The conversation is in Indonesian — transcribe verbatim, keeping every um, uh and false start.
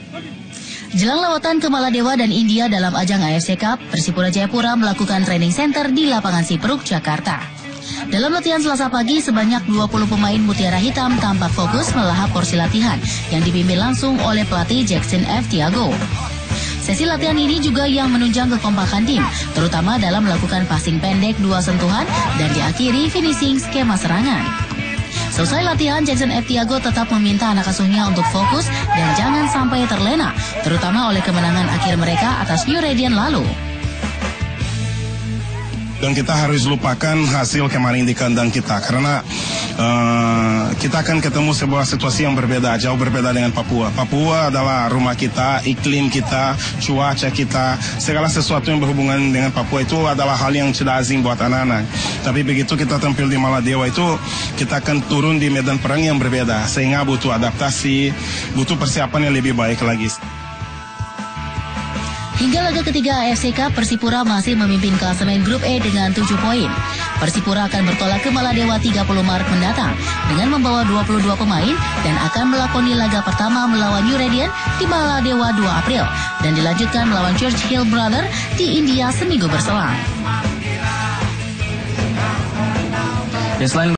Jelang lawatan ke Maladewa dan India dalam ajang A F C Cup, Persipura Jayapura melakukan training center di lapangan Siperuk, Jakarta. Dalam latihan Selasa pagi, sebanyak dua puluh pemain Mutiara Hitam tampak fokus melahap porsi latihan yang dipimpin langsung oleh pelatih Jackson F. Tiago. Sesi latihan ini juga yang menunjang kekompakan tim, terutama dalam melakukan passing pendek dua sentuhan dan diakhiri finishing skema serangan. Selesai latihan, Jackson F. Tiago tetap meminta anak asuhnya untuk fokus dan jangan sampai terlena, terutama oleh kemenangan akhir mereka atas New Radiant lalu. Dan kita harus lupakan hasil kemarin di kandang kita, karena uh, kita akan ketemu sebuah situasi yang berbeda, jauh berbeda dengan Papua. Papua adalah rumah kita, iklim kita, cuaca kita, segala sesuatu yang berhubungan dengan Papua itu adalah hal yang tidak asing buat anak-anak. Tapi begitu kita tampil di Maladewa itu, kita akan turun di medan perang yang berbeda, sehingga butuh adaptasi, butuh persiapan yang lebih baik lagi. Hingga laga ketiga A F C Cup, Persipura masih memimpin klasemen grup E dengan tujuh poin. Persipura akan bertolak ke Maladewa tiga puluh Maret mendatang dengan membawa dua puluh dua pemain dan akan melakoni laga pertama melawan New Radiant di Maladewa dua April dan dilanjutkan melawan Churchill Brother di India seminggu berselang. Ya, selain